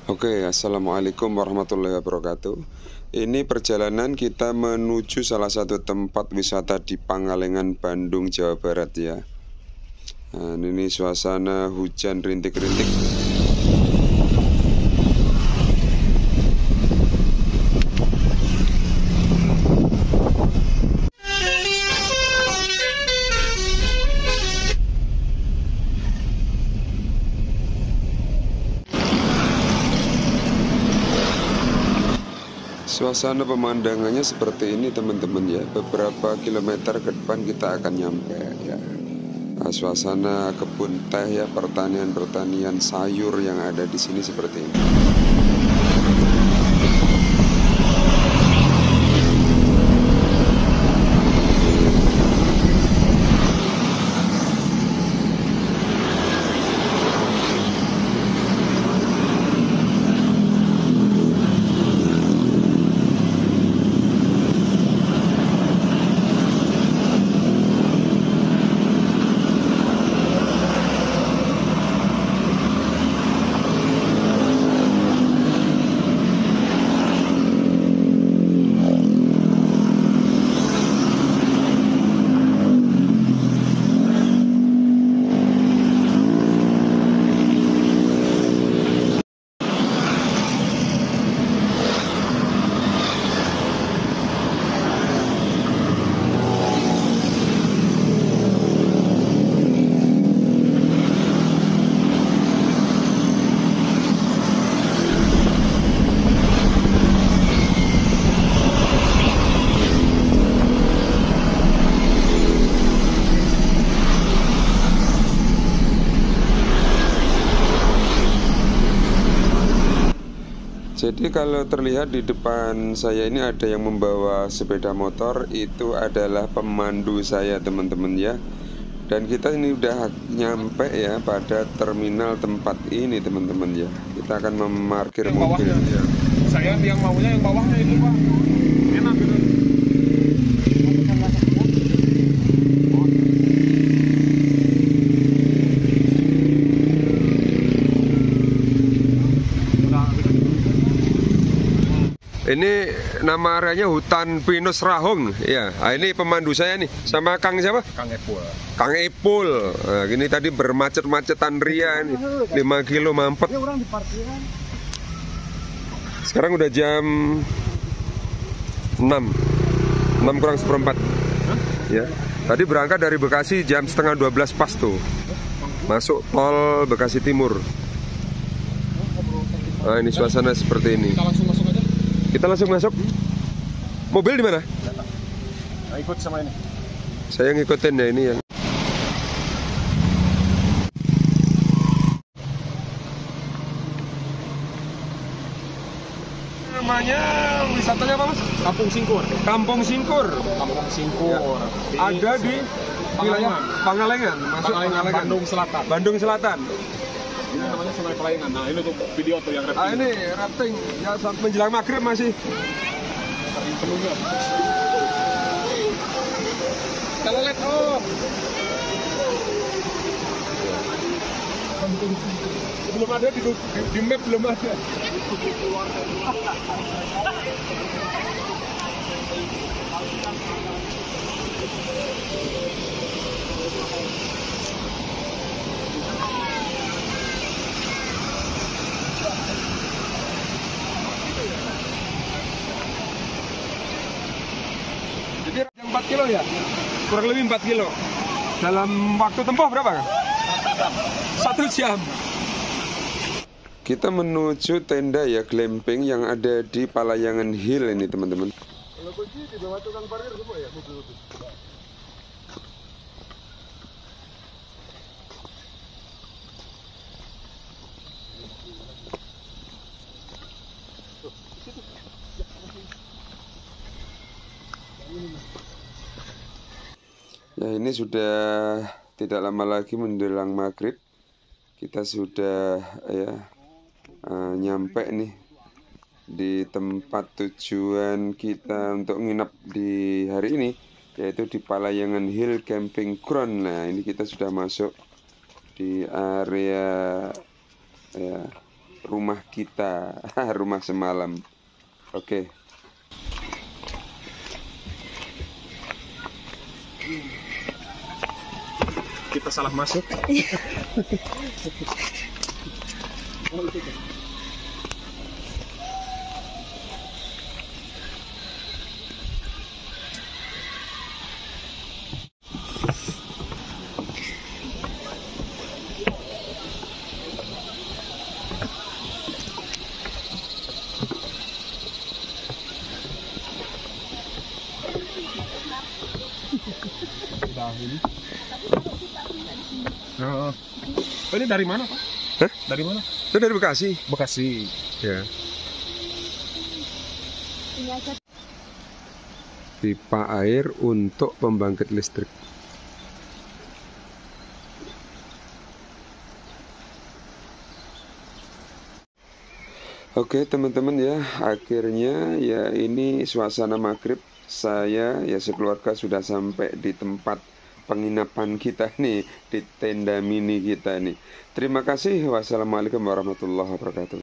Oke, assalamualaikum warahmatullahi wabarakatuh. Ini perjalanan kita menuju salah satu tempat wisata di Pangalengan, Bandung, Jawa Barat ya. Nah, ini suasana hujan rintik-rintik. Suasana pemandangannya seperti ini teman-teman ya. Beberapa kilometer ke depan kita akan nyampe ya. Nah, suasana kebun teh ya, pertanian sayur yang ada di sini seperti ini. Jadi kalau terlihat di depan saya ini ada yang membawa sepeda motor, itu adalah pemandu saya teman-teman ya. Dan kita ini udah nyampe ya pada terminal tempat ini teman-teman ya. Kita akan memarkir mobil ya. Saya yang maunya yang bawahnya itu Pak, enak gitu. Ini nama areanya Hutan Pinus Rahong ya. Nah, ini pemandu saya nih sama Kang siapa? Kang Epul. Kang Ipul. Nah, ini tadi bermacet-macetan ria nih. 5 kilo mampet. Sekarang udah jam 6 kurang seperempat ya. Tadi berangkat dari Bekasi jam setengah 12 pas tuh. Masuk tol Bekasi Timur. Nah, ini suasana seperti ini. Kita langsung masuk aja. Kita langsung masuk. Mobil di mana? Nah, ikut sama ini. Saya ngikutin ya ini yang. Namanya wisatanya apa Mas? Kampung Singkur. Kampung Singkur. Kampung Singkur. Ya. Ada di wilayah Pangalengan, masuk Pangalengan. Bandung Selatan. Bandung Selatan. Ini namanya Sungai Pelayangan. Nah, ini tuh video tuh yang rafting. Ah, ini rafting ya, saat menjelang maghrib masih. Kalau lihat belum ada di map, belum ada. Jadi 4 kilo ya? Kurang lebih 4 kilo. Dalam waktu tempuh berapa kan? 1 jam. Kita menuju tenda ya, glamping yang ada di Palayangan Hill ini teman-teman. Kalau kunci di bawah tukang parkir semua ya mobil-mobil. Ya, ini sudah tidak lama lagi menjelang maghrib. Kita sudah ya nyampe nih di tempat tujuan kita untuk nginep di hari ini, yaitu di Palayangan Hill Camping Ground. Nah, ini kita sudah masuk di area ya rumah kita, rumah semalam. Oke. Kita salah masuk. Oh, ini dari mana, Pak? Hah? Dari mana? Itu dari Bekasi. Bekasi. Ya. Pipa air untuk pembangkit listrik. Oke teman-teman ya, akhirnya ya ini suasana maghrib. Saya ya sekeluarga sudah sampai di tempat penginapan kita nih, di tenda mini kita nih. Terima kasih. Wassalamualaikum warahmatullahi wabarakatuh.